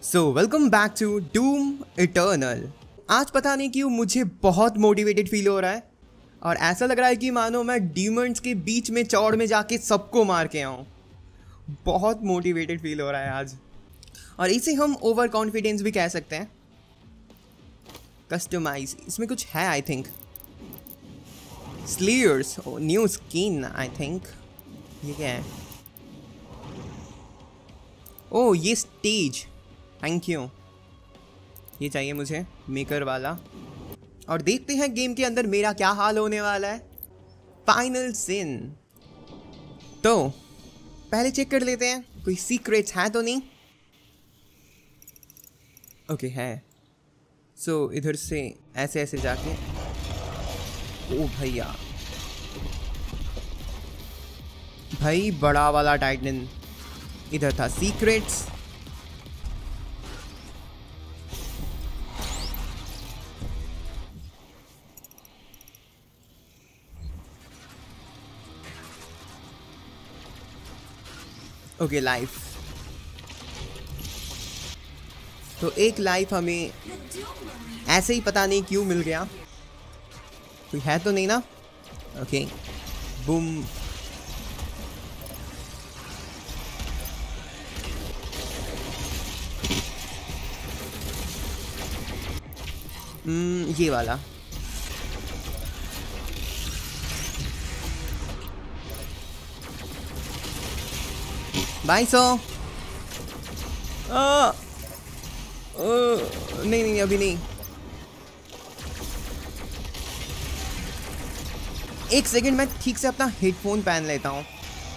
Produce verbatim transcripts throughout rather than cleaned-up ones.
So welcome back to Doom Eternal. आज पता नहीं क्यों मुझे बहुत मोटिवेटेड फील हो रहा है और ऐसा लग रहा है कि मानो मैं डीमंड्स के बीच में चौड़ में जाके सबको मार के आऊँ। बहुत मोटिवेटेड फील हो रहा है आज, और इसे हम ओवर कॉन्फिडेंस भी कह सकते हैं। कस्टमाइज इसमें कुछ है I think. Slayers new skin I think. ये क्या है? ओह ये स्टेज, थैंक यू। ये चाहिए मुझे मेकर वाला। और देखते हैं गेम के अंदर मेरा क्या हाल होने वाला है। Final sin. तो पहले चेक कर लेते हैं कोई सीक्रेट्स है तो नहीं। ओके है। सो so, इधर से ऐसे ऐसे जाके, ओ भैया भाई बड़ा वाला टाइटन। इधर था सीक्रेट्स। ओके लाइफ, तो एक लाइफ हमें ऐसे ही पता नहीं क्यों मिल गया। कोई है तो नहीं ना? Okay boom. हम्म ये वाला। बाई सौ। आ, नहीं नहीं अभी नहीं। एक सेकंड मैं ठीक से अपना हेडफोन पहन लेता हूँ।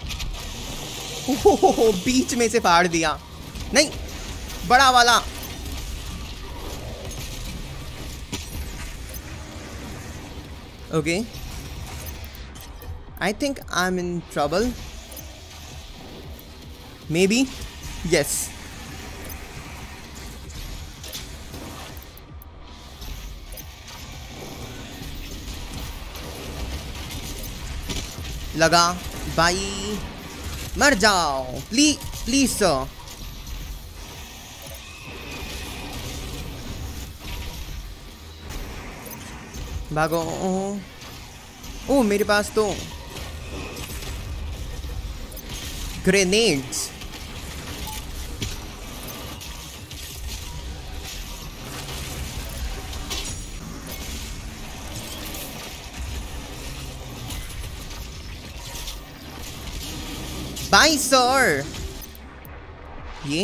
ओहो बीच में से फाड़ दिया। नहीं बड़ा वाला। Okay I think I am in trouble. Maybe, yes. लगा भाई, मर जाओ प्लीज प्लीज सर। भागो। ओ मेरे पास तो ग्रेनेड्स। By sir. ये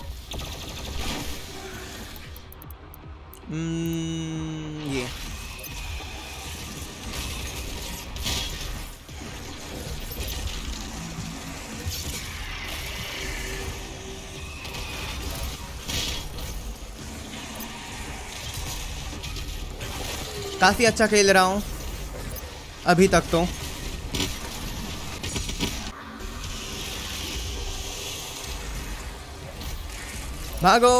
हम्म ये काफी अच्छा खेल रहा हूं अभी तक तो। भागो।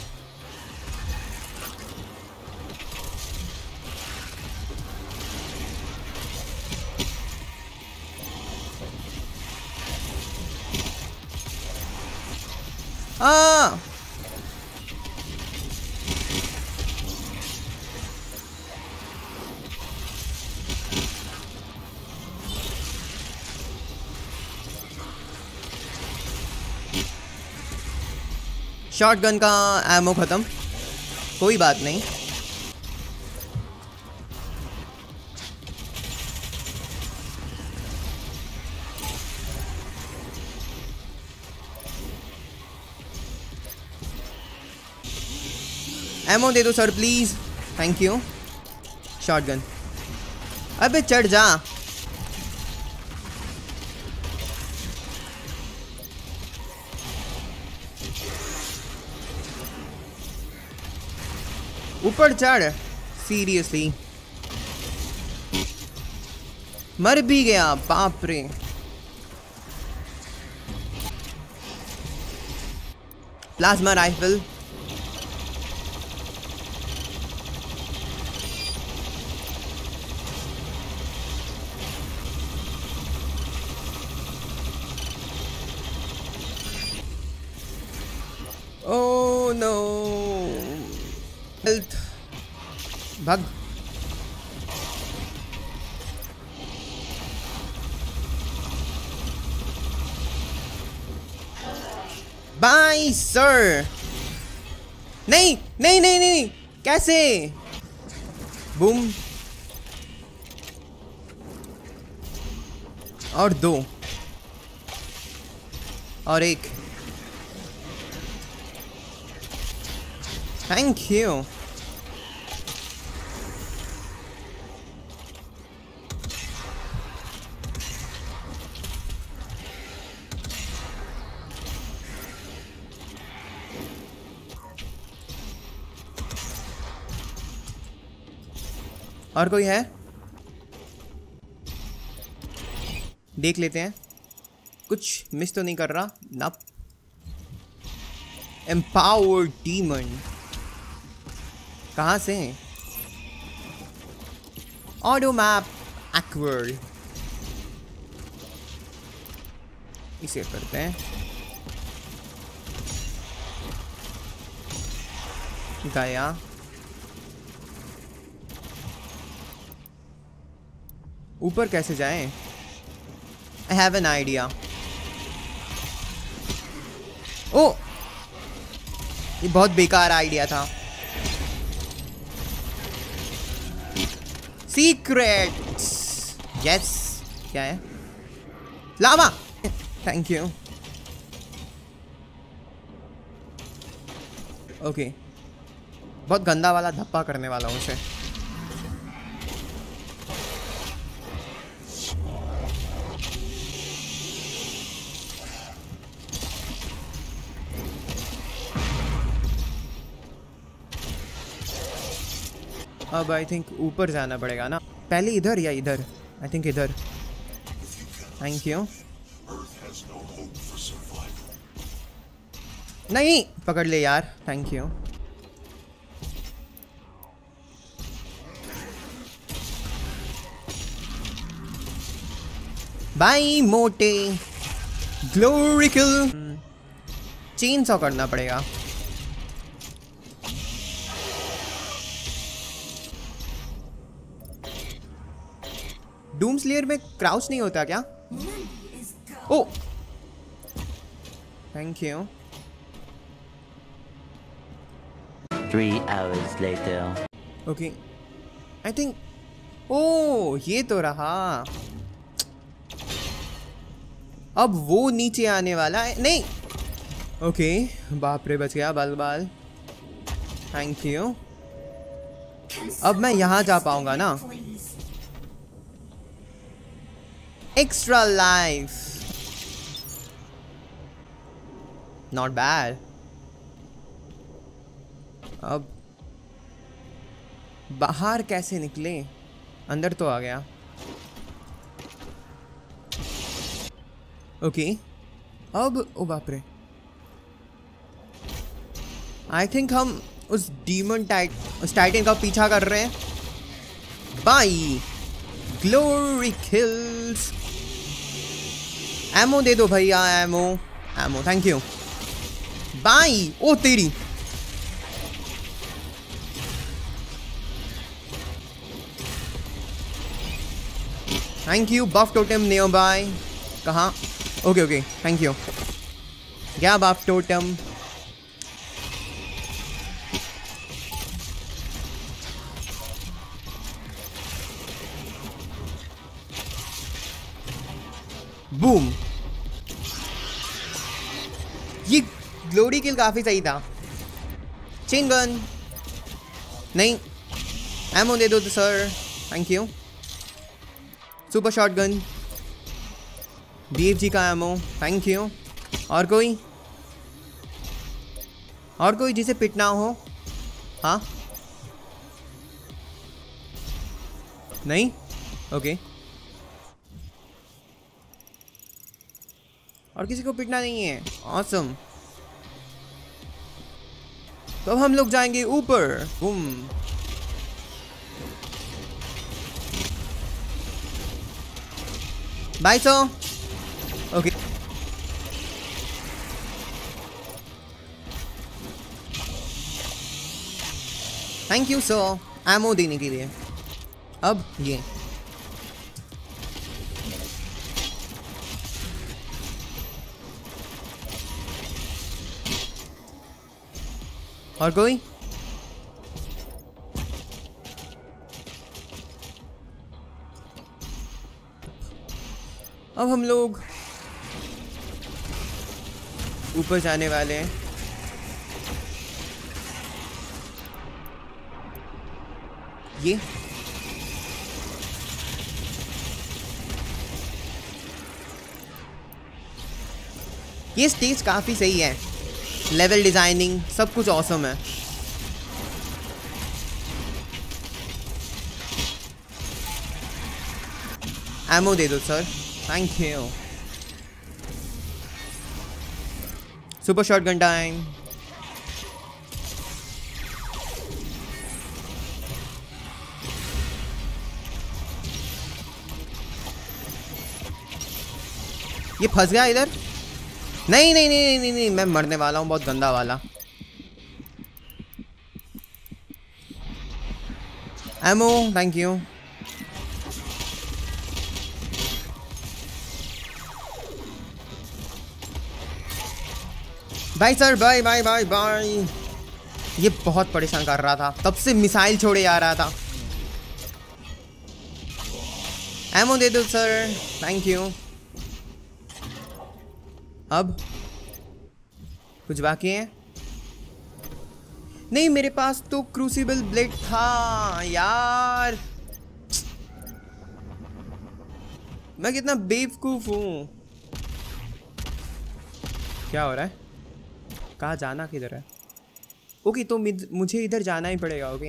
आ शॉटगन का एमो खत्म, कोई बात नहीं। एमो दे दो sir please, thank you. Shotgun, अबे चढ़ जा। ऊपर चढ़, सीरियसली मर भी गया, बाप रे। Plasma rifle, oh no health भाग। Bye sir. नहीं नहीं नहीं नहीं, कैसे? बूम। और दो और एक। Thank you. और कोई है? देख लेते हैं, कुछ मिस तो नहीं कर रहा ना। एम्पावर्ड डीमन कहाँ से? ऑटो मैप एक्वर्ड, इसे करते हैं। गया। ऊपर कैसे जाएं? I have an idea. ओ, ये बहुत बेकार आइडिया था। Secrets, yes. क्या है? लावा। Thank you. ओके, बहुत गंदा वाला धप्पा करने वाला हूँ उसे। अब आई थिंक ऊपर जाना पड़ेगा ना। पहले इधर या इधर? आई थिंक इधर। Thank you. नहीं, पकड़ ले यार। Thank you. बाय मोटे। Glory kill. चेन सॉ करना पड़ेगा। डूम स्लेयर में क्राउच नहीं होता क्या? Oh, thank you. Three hours later. Okay, I think, oh ये तो रहा। अब वो नीचे आने वाला है। नहीं, ओके, बाप रे, बच गया बाल बाल। Thank you. अब मैं यहाँ जा पाऊंगा ना? Extra life, not bad. अब बाहर कैसे निकले? अंदर तो आ गया। ओके, अब ओ बाप रे, आई थिंक हम उस डीमन टाइट उस टाइटन का पीछा कर रहे हैं। By glory kills. एमो दे दो भैया, ammo ammo. Thank you. Bye. Oh तेरी। Thank you. Buff totem nearby. कहाँ? Okay okay, thank you. क्या बफ टोटम? बूम। ये ग्लोरी किल काफी सही था। चेन गन नहीं, एमो दे दो तो sir. Thank you. Super shotgun, BFG का एमो। Thank you. और कोई? और कोई जिसे पिटना हो? हाँ, नहीं, ओके। और किसी को पिटना नहीं है। ऑसम। तो अब हम लोग जाएंगे ऊपर। Boom. Bye so. Okay, thank you sir ammo देने के लिए। अब ये और कोई? अब हम लोग ऊपर जाने वाले हैं। ये ये स्टेज काफी सही है, लेवल डिजाइनिंग सब कुछ ऑसम है। एमो दे दो sir, thank you. Super shotgun time. ये फंस गया इधर। नहीं नहीं नहीं नहीं नहीं, नहीं मैं मरने वाला हूँ, बहुत गंदा वाला। Ammo thank you. Bye sir, bye bye bye bye. ये बहुत परेशान कर रहा था, तब से मिसाइल छोड़े जा रहा था। एमो दे दो सर, थैंक यू। अब कुछ बाकी है? नहीं, मेरे पास तो क्रूसिबल ब्लेड था यार। मैं कितना बेवकूफ हूँ। क्या हो रहा है? कहाँ जाना किधर है? ओके, तो मुझे इधर जाना ही पड़ेगा। ओके,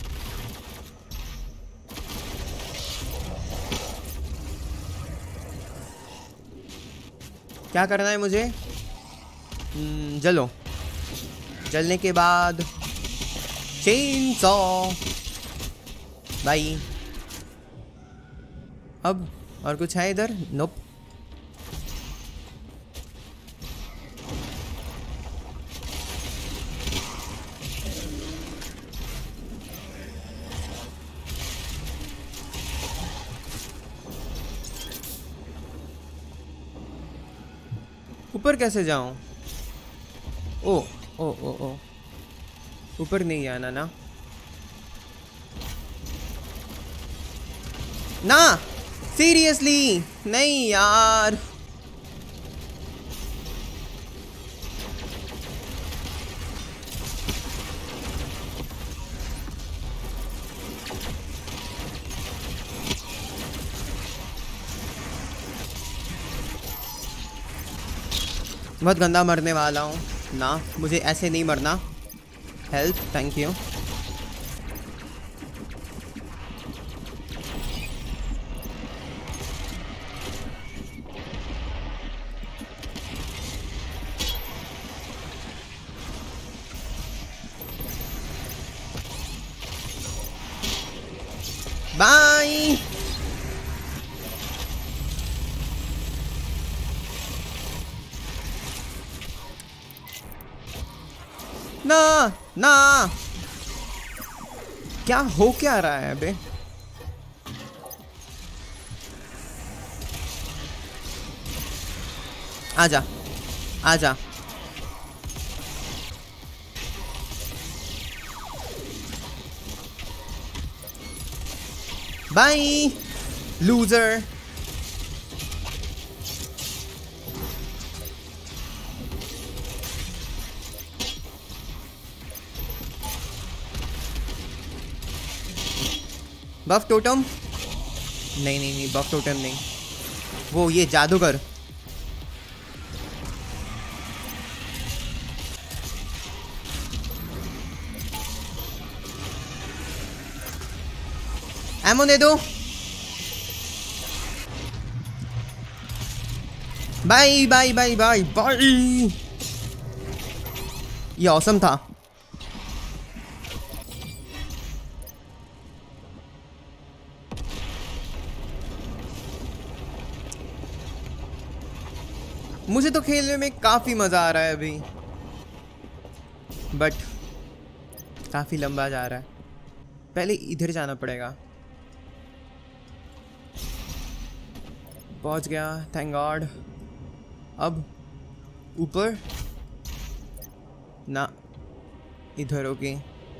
क्या करना है मुझे? जलो, जलने के बाद चेन सॉ भाई। अब और कुछ है इधर? नोप। ऊपर कैसे जाऊं? ओ ओ ओ ओ ऊपर नहीं आना ना। ना सीरियसली नहीं यार। बहुत गंदा मरने वाला हूँ ना, मुझे ऐसे नहीं मरना। Help thank you. बाय। ना ना, क्या हो क्या रहा है अबे? आजा आजा। Bye loser. बफ टोटम नहीं नहीं नहीं, बफ टोटम नहीं, वो ये जादूगर। एमो दे दो। Bye bye bye bye bye. ये ऑसम था। मुझे तो खेलने में काफी मजा आ रहा है अभी, बट काफी लंबा जा रहा है। पहले इधर जाना पड़ेगा। पहुंच गया, थैंक गॉड। अब ऊपर ना, इधर ओके,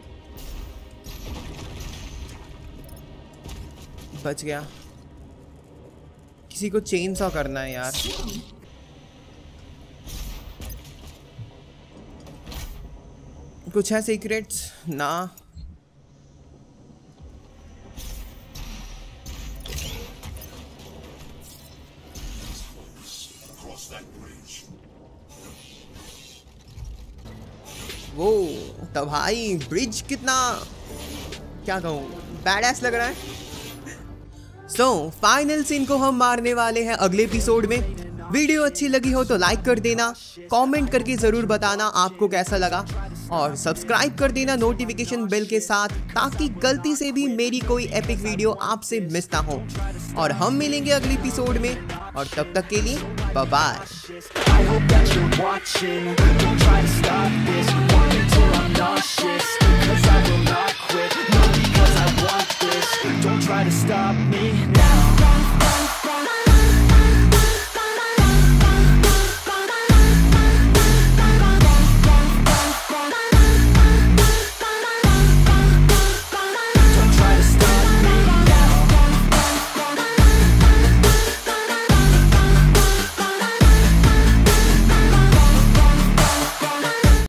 बच गया। किसी को चेन सॉ करना है यार। कुछ है सीक्रेट्स? ना। वो तो भाई ब्रिज कितना, क्या कहूँ, बैडएस लग रहा है। सो फाइनल सीन को हम मारने वाले हैं अगले एपिसोड में। वीडियो अच्छी लगी हो तो लाइक कर देना, कमेंट करके ज़रूर बताना आपको कैसा लगा, और सब्सक्राइब कर देना नोटिफिकेशन बेल के साथ, ताकि गलती से भी मेरी कोई एपिक वीडियो आपसे मिस ना हो। और हम मिलेंगे अगले एपिसोड में, और तब तक के लिए bye bye. Don't try to stop me now.